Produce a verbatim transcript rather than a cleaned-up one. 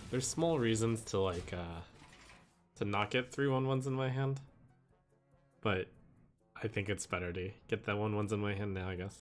There's small reasons to like uh to not get three one ones in my hand, but I think it's better to get that one ones in my hand now, I guess.